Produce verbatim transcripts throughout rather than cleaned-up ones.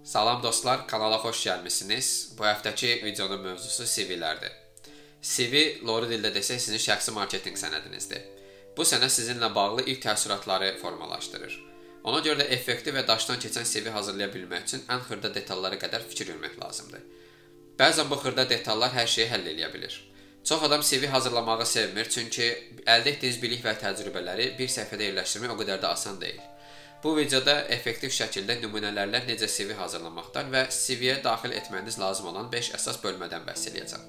Salam dostlar, kanala xoş gəlmisiniz. Bu həftəki videonun mövzusu C V-lərdir. C V, loru dildə desək, sizin şəxsi marketinq sənədinizdir. Bu sənəd sizinlə bağlı ilk təəssüratları formalaşdırır. Ona görə də effektiv və daşdan keçən C V hazırlaya bilmək üçün ən xırda detallara qədər fikir vermək lazımdır. Bəzən bu xırda detallar hər şeyi həll edə bilir. Çox adam C V hazırlamağı sevmir, çünki əldə etdiyiniz bilik və təcrübələri bir səhifədə yerləşdirmək o qədər də asan deyil. Bu videoda effektiv şəkildə nümunələrlə necə C V hazırlamaqdan və C V-yə daxil etməyiniz lazım olan beş əsas bölmədən bəhs edəcəm.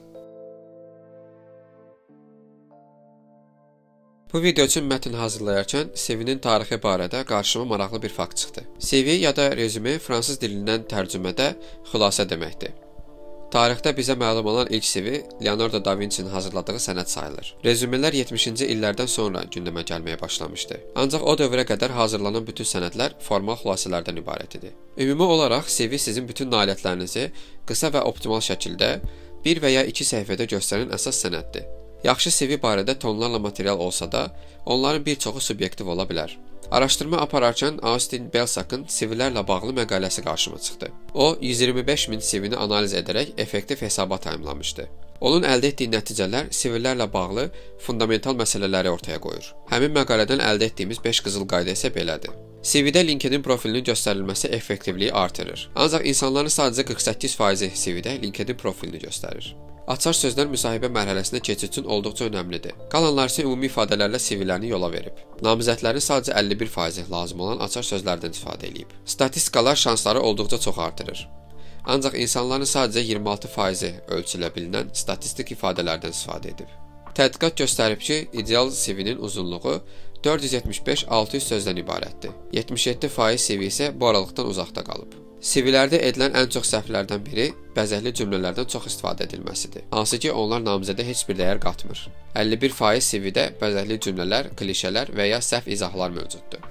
Bu video üçün mətn hazırlayarkən C V-nin tarixi barədə qarşıma maraqlı bir fakt çıxdı. C V ya da rezüme fransız dilindən tərcümədə xülasə deməkdir. Tarixdə bizə məlum olan ilk C V Leonardo da Vinci'nin hazırladığı sənəd sayılır. Rezümelər yetmişinci illərdən sonra gündəmə gəlməyə başlamışdı. Ancaq o dövrə qədər hazırlanan bütün sənədlər formal xülasələrdən ibarət idi. Ümumi olaraq C V sizin bütün nailiyyətlərinizi qısa və optimal şəkildə bir və ya iki səhifədə göstərən əsas sənəddir. Yaxşı C V barədə tonlarla material olsa da, onların bir çoxu subyektiv ola bilər. Araşdırma apararkən Austin Belsak'ın C V-lərlə bağlı məqaləsi qarşıma çıxdı. O, yüz iyirmi beş min C V-ni analiz edərək effektiv hesabat yayımlamışdı. Onun əldə etdiyi nəticələr C V-lərlə bağlı fundamental məsələləri ortaya qoyur. Həmin məqalədən əldə etdiyimiz beş qızıl qayda isə belədir. C V-də LinkedIn profilinin göstərilməsi effektivliyi artırır. Ancaq insanların sadəcə qırx səkkiz faizi C V-də LinkedIn profilini göstərir. Açar sözlər müsahibə mərhələsinə keçid üçün olduqca önəmlidir. Qalanlar isə ümumi ifadələrlə C V-lərini yola verib. Namizədlərin sadəcə əlli bir faizi lazım olan açar sözlərdən istifadə edib. Statistikalar şansları olduqca çox artırır. Ancaq insanların sadəcə iyirmi altı faizi ölçülə bilinən statistik ifadələrdən istifadə edib. Tədqiqat göstərib ki, ideal C V-nin uzunluğu dörd yüz yetmiş beş altı yüz sözdən ibarətdir. yetmiş yeddi faiz C V isə bu aralıqdan uzaqda qalıb. C V-lərdə edilən ən çox səhvlərdən biri bəzəkli cümlələrdən çox istifadə edilməsidir. Hansı ki, onlar namizədə heç bir dəyər qatmır. əlli bir faiz C V-də bəzəkli cümlələr, klişələr və ya səhv izahlar mövcuddur.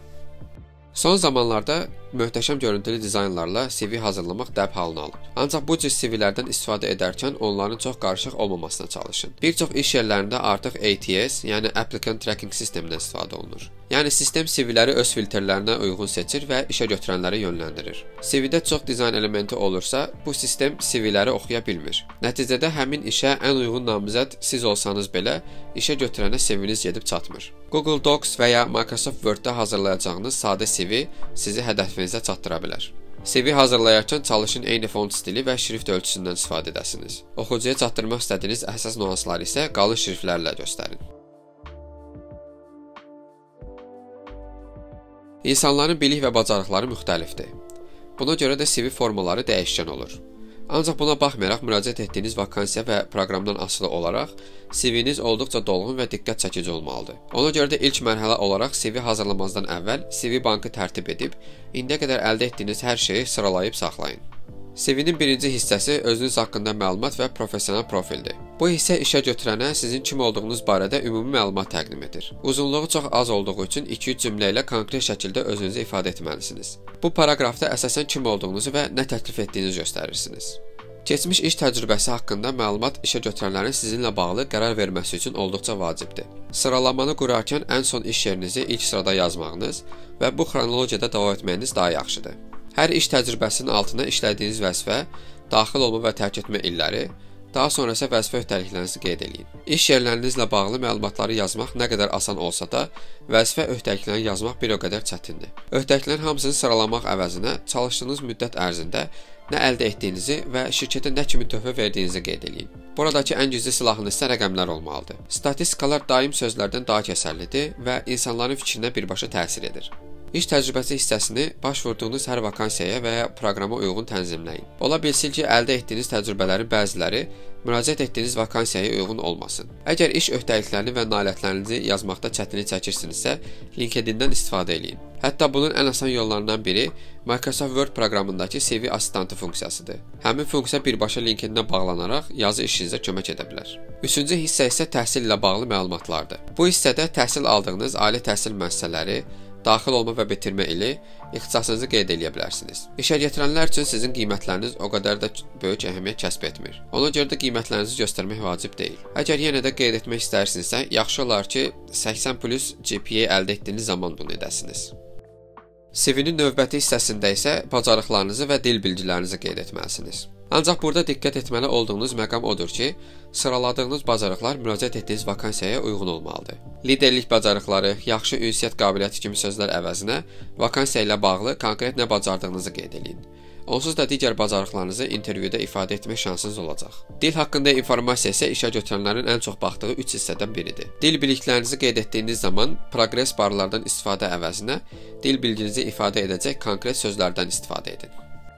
Son zamanlarda möhtəşəm görüntülü dizaynlarla C V hazırlamaq dəb halını alıb. Ancaq bu cür C V-lərdən istifadə edərkən onların çox qarışıq olmamasına çalışın. Bir çox iş yerlərində artıq A T S, yəni Applicant Tracking sistemindən istifadə olunur. Yəni sistem C V-ləri öz filtrlərinə uyğun seçir və işə götürənləri yönləndirir. C V-də çox dizayn elementi olursa, bu sistem C V-ləri oxuya bilmir. Nəticədə həmin işə ən uyğun namizəd siz olsanız belə, işə götürənə C V-niz gedib çatmır. Google Docs və ya Microsoft Word-də hazırlayacağınız sadə C V sizi hədəfinizə çatdıra bilər. C V hazırlayarkən çalışın eyni font stili və şrift ölçüsündən istifadə edəsiniz. Oxucuya çatdırmaq istədiyiniz əsas nüansları isə qalın şriftlərlə göstərin. İnsanların bilik və bacarıqları müxtəlifdir. Buna görə də C V formaları dəyişkən olur. Ancaq buna baxmayaraq müraciət etdiyiniz vakansiya və proqramdan asılı olaraq C V-niz olduqca dolğun və diqqət çəkici olmalıdır. Ona görə də ilk mərhələ olaraq C V hazırlamazdan əvvəl C V bankı tərtib edib, indiyə qədər əldə etdiyiniz hər şeyi sıralayıb saxlayın. C V-nin birinci hissəsi özünüz haqqında məlumat və professional profildir. Bu hissə işə götürənə sizin kim olduğunuz barədə ümumi məlumat təqdim edir. Uzunluğu çox az olduğu üçün iki üç cümlə ilə konkret şəkildə özünüzü ifadə etməlisiniz. Bu paraqrafda əsasən kim olduğunuzu və nə təklif etdiyinizi göstərirsiniz. Keçmiş iş təcrübəsi haqqında məlumat işə götürənlərin sizinlə bağlı qərar verməsi üçün olduqca vacibdir. Sıralamanı qurarkən ən son iş yerinizi ilk sırada yazmağınız və bu xronologiyada davam etməyiniz daha yaxşıdır. Hər iş təcrübəsinin altına işlədiyiniz vəzifə, daxil olma və tərk etmə illəri, daha sonra isə vəzifə öhdəliklərinizi qeyd edin. İş yerlərinizlə bağlı məlumatları yazmaq nə qədər asan olsa da, vəzifə öhdəliklərini yazmaq bir o qədər çətindir. Öhdəliklərin hamısını sıralamaq əvəzinə çalışdığınız müddət ərzində nə əldə etdiyinizi və şirkətə nə kimi töhfə verdiyinizi qeyd edin. Buradakı ən güclü silahınız isə rəqəmlər olmalıdır. Statistikalar daim sözlərdən daha kəsərlidir və insanların fikrinə birbaşa təsir edir. İş təcrübəsi hissəsini baş vurduğunuz hər vakansiyaya və ya proqrama uyğun tənzimləyin. Ola bilsin ki, əldə etdiyiniz təcrübələrin bəziləri müraciət etdiyiniz vakansiyaya uyğun olmasın. Əgər iş öhdəliklərini və nailiyyətlərinizi yazmaqda çətinlik çəkirsinizsə, LinkedIn-dən istifadə edin. Hətta bunun ən asan yollarından biri Microsoft Word proqramındakı C V assistantı funksiyasıdır. Həmin funksiya birbaşa LinkedIn-ə bağlanaraq yazı işinizə kömək edə bilər. Üçüncü hissə isə təhsil ilə bağlı məlumatlardır. Bu hissədə təhsil aldığınız ali təhsil müəssisələri, daxil olma və bitirmə ili, ixtisasınızı qeyd edə bilərsiniz. İşə gətirənlər üçün sizin qiymətləriniz o qədər də böyük əhəmiyyət kəsb etmir. Ona görə də qiymətlərinizi göstərmək vacib deyil. Əgər yenə də qeyd etmək istərsinizsə, yaxşı olar ki, səksən plus G P A əldə etdiyiniz zaman bunu edəsiniz. C V-nin növbəti hissəsində isə bacarıqlarınızı və dil bilgilərinizi qeyd etməlisiniz. Ancaq burada diqqət etməli olduğunuz məqam odur ki, sıraladığınız bacarıqlar müraciət etdiyiniz vakansiyaya uyğun olmalıdır. Liderlik bacarıqları, yaxşı ünsiyyət qabiliyyəti kimi sözlər əvəzinə vakansiya ilə bağlı konkret nə bacardığınızı qeyd edin. Onsuz da digər bacarıqlarınızı intervyuda ifadə etmək şansınız olacaq. Dil haqqında informasiya isə işə götürənlərin ən çox baxdığı üç hissədən biridir. Dil biliklərinizi qeyd etdiyiniz zaman proqres barlardan istifadə əvəzinə dil bilginizi ifadə edəcək konkret sözlərdən istifadə edin.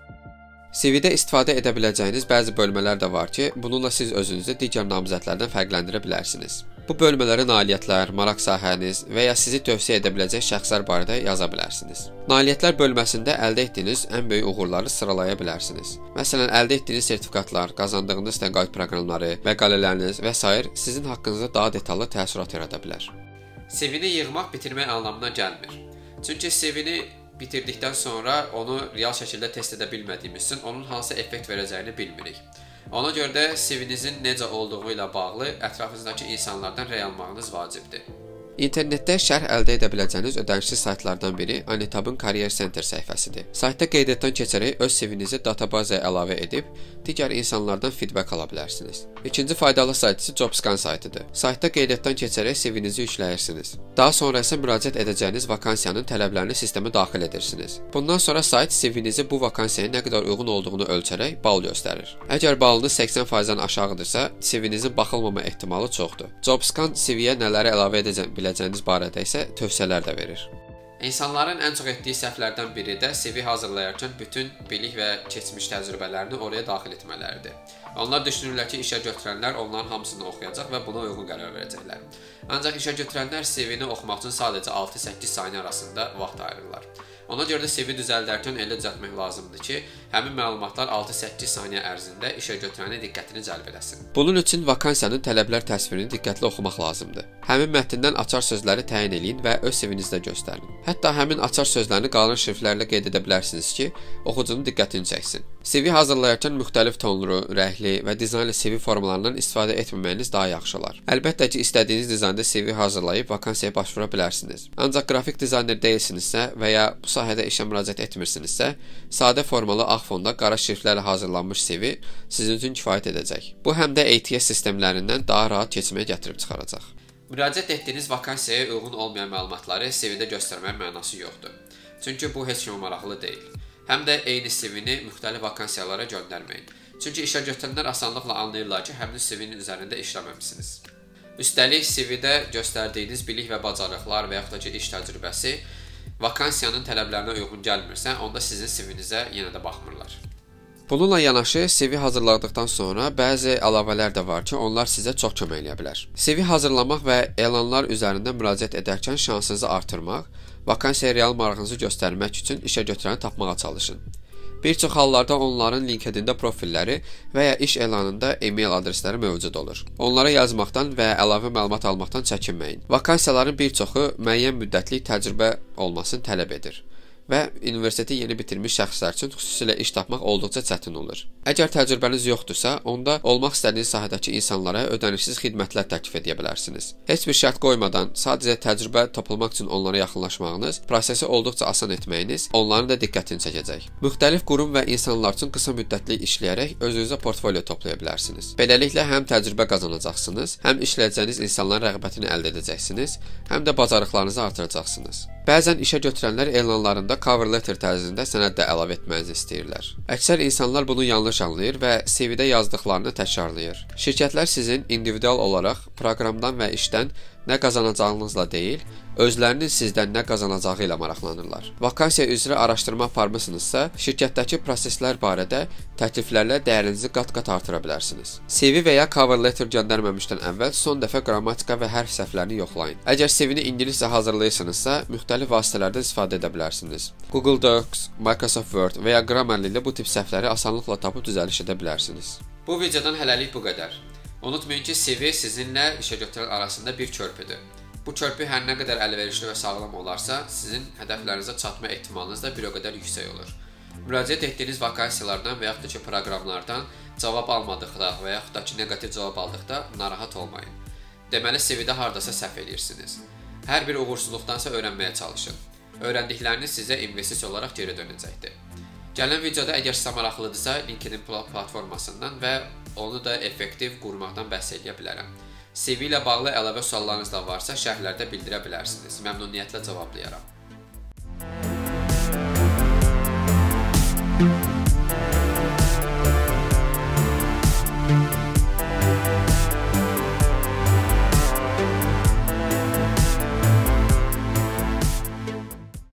C V-də istifadə edə biləcəyiniz bəzi bölmələr də var ki, bununla siz özünüzü digər namizədlərdən fərqləndirə bilərsiniz. Bu bölmələrə nailiyyətlər, maraq sahəniz və ya sizi tövsiyə edə biləcək şəxslər barədə yaza bilərsiniz. Nailiyyətlər bölməsində əldə etdiyiniz ən böyük uğurları sıralaya bilərsiniz. Məsələn, əldə etdiyiniz sertifikatlar, qazandığınız təqaüd proqramları, məqalələriniz və sair sizin haqqınızda daha detallı təəssürat yarada bilər. C V-ni yığmaq bitirmək anlamına gəlmir. Çünki C V-ni bitirdikdən sonra onu real şəkildə test edə bilmədiyimiz üçün onun hansı effekt verəcəyini bilmirik. Ona görə də C V-nizin necə olduğu ilə bağlı ətrafınızdakı insanlardan rəy almağınız vacibdir. İnternetdə şərh əldə edə biləcəyiniz ödənişsiz saytlardan biri Anitab'ın Career Center səhifəsidir. Saytda qeydiyyatdan keçərək öz C V-nizi databazaya əlavə edib, digər insanlardan feedback ala bilərsiniz. İkinci faydalı sayt isə JobScan saytıdır. Saytda qeydiyyatdan keçərək C V-nizi yükləyirsiniz. Daha sonra isə müraciət edəcəyiniz vakansiyanın tələblərini sistemə daxil edirsiniz. Bundan sonra sayt C V-nizi bu vakansiyaya nə qədər uyğun olduğunu ölçərək bal göstərir. Əgər balınız səksən faizdən aşağıdırsa, C V-nizin baxılmama ehtimalı çoxdur. JobScan C V-yə nələri əlavə edəcək biləcəyiniz barədə isə tövsiyələr də verir. İnsanların ən çox etdiyi səhvlərdən biri də C V hazırlayarkən bütün bilik və keçmiş təcrübələrini oraya daxil etmələridir. Onlar düşünürlər ki, işə götürənlər onların hamısını oxuyacaq və buna uyğun qərar verəcəklər. Ancaq işə götürənlər C V-ni oxumaq üçün sadəcə altı səkkiz saniyə arasında vaxt ayırırlar. Ona görə də C V düzəldərkən elə düzəltmək lazımdır ki, həmin məlumatlar altı səkkiz saniyə ərzində işə götürənin diqqətini cəlb eləsin. Bunun üçün vakansiyanın tələblər təsvirini diqqətli oxumaq lazımdır. Həmin mətndən açar sözləri təyin edin və öz C V-nizdə göstərin. Hətta həmin açar sözlərini qalın şriftlərlə qeyd edə bilərsiniz ki, oxucunun diqqətini çəksin. C V hazırlayarkən müxtəlif tonlu, rəngli və dizaynlı C V formalarından istifadə etməməyiniz daha yaxşı olar. Əlbəttə ki, istədiyiniz dizaynda C V hazırlayıb vakansiyaya başvura bilərsiniz. Ancaq qrafik dizayner deyilsinizsə və ya bu sahədə işə müraciət etmirsinizsə, sadə formalı ağ fonda qara şriftlərlə hazırlanmış C V sizin üçün kifayət edəcək. Bu həm də A T S sistemlərindən daha rahat keçməyə gətirib çıxaracaq. Müraciət etdiyiniz vakansiyaya uyğun olmayan məlumatları C V-də göstərməyin mənası yoxdur. Çünki bu heç kimə maraqlı deyil. Həm də eyni C V-ni müxtəlif vakansiyalara göndərməyin. Çünki işə götürənlər asanlıqla anlayırlar ki, həmin C V-nin üzərində işləməmisiniz. Üstəlik, C V-də göstərdiyiniz bilik və bacarıqlar və yaxud da ki, iş təcrübəsi vakansiyanın tələblərinə uyğun gəlmirsə, onda sizin C V-nizə yenə də baxmırlar. Bununla yanaşı, C V hazırladıqdan sonra bəzi əlavələr də var ki, onlar sizə çox kömək edə bilər. C V hazırlamaq və elanlar üzərində müraciət edərkən şansınızı artırmaq, vakansiyaya real marağınızı göstərmək üçün işə götürəni tapmağa çalışın. Bir çox hallarda onların LinkedIn-də profilləri və ya iş elanında e-mail adresləri mövcud olur. Onlara yazmaqdan və əlavə məlumat almaqdan çəkinməyin. Vakansiyaların bir çoxu müəyyən müddətlik təcrübə olmasını tələb edir və universiteti yeni bitirmiş şəxslər üçün xüsusilə iş tapmaq olduqca çətin olur. Əgər təcrübəniz yoxdursa, onda olmaq istədiyiniz sahədəki insanlara ödənişsiz xidmətlər təklif edə bilərsiniz. Heç bir şərt qoymadan sadəcə təcrübə toplamaq üçün onlara yaxınlaşmağınız, prosesi olduqca asan etməyiniz onların da diqqətini çəkəcək. Müxtəlif qurum və insanlar üçün qısa müddətli işləyərək özünüzə portfolio toplaya bilərsiniz. Beləliklə həm təcrübə qazanacaqsınız, həm işləyəcəyiniz insanların rəğbətini əldə edəcəksiniz, həm də bacarıqlarınızı artıracaqsınız. Bəzən işə götürənlər elanlarında cover letter tərzində sənəd də əlavə etmənizi istəyirlər. Əksər insanlar bunu yanlış anlayır və C V-də yazdıqlarını təkrarlayır. Şirkətlər sizin individual olaraq proqramdan və işdən nə qazanacağınızla deyil, özlərinin sizdən nə qazanacağı ilə maraqlanırlar. Vakansiya üzrə araşdırma aparmısınızsa, şirkətdəki proseslər barədə təkliflərlə dəyərinizi qat-qat artıra bilərsiniz. C V və ya cover letter göndərməmişdən əvvəl son dəfə qrammatika və hərf səhvlərini yoxlayın. Əgər C V-ni ingiliscə hazırlayırsınızsa, müxtəlif vasitələrdən istifadə edə bilərsiniz. Google Docs, Microsoft Word və ya Grammarly ilə bu tip səhvləri asanlıqla tapıb düzəliş edə bilərsiniz. Bu videodan hələlik bu qədər. Unutmayın ki, C V sizinlə işə götürən arasında bir körpüdür. Bu körpü hər nə qədər əlverişli və sağlam olarsa, sizin hədəflərinizə çatma ehtimalınız da bir o qədər yüksək olur. Müraciət etdiyiniz vakansiyalardan və yaxud da ki, proqramlardan cavab almadıqda və yaxud da ki, neqativ cavab aldıqda narahat olmayın. Deməli, C V-də hardasa səhv edirsiniz. Hər bir uğursuzluqdansa öyrənməyə çalışın. Öyrəndikləriniz sizə investisiya olaraq geri dönəcəkdir. Gələn videoda əgər sizə maraqlıdırsa, LinkedIn platformasından və onu da effektiv qurmaqdan bəhs edə bilərəm. C V ilə bağlı əlavə suallarınız da varsa, şərhlərdə bildirə bilərsiniz. Məmnuniyyətlə cavablayaram.